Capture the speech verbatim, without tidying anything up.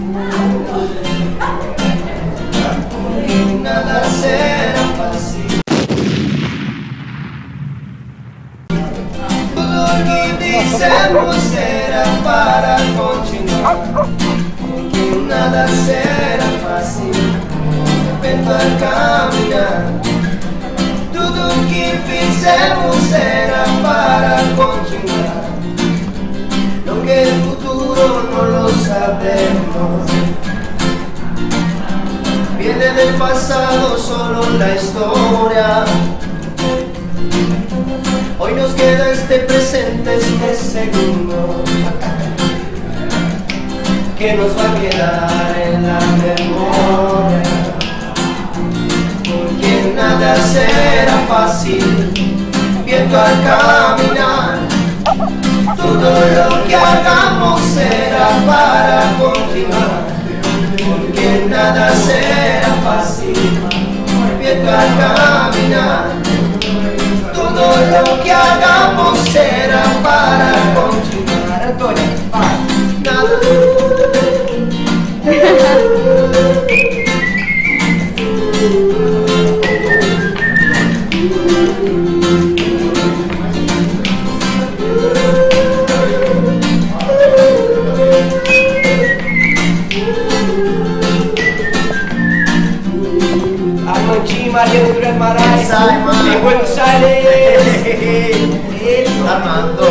Nada será fácil. Todo lo que dicemos será para continuar. Porque nada será fácil. Vento a caminar. Tudo que fizemos será para continuar. Lo que el futuro no lo sabemos. Viene del pasado solo la historia. Hoy nos queda este presente, este segundo, que nos va a quedar en la memoria. Porque nada será fácil, viento al caminar. Todo lo que hagamos será para continuar. Porque nada será fácil, viento al caminar. Todo lo que hagamos será para continuar. Antonio, nada. Armandinho, Maria do Grande Marais, em Buenos Aires. Armando.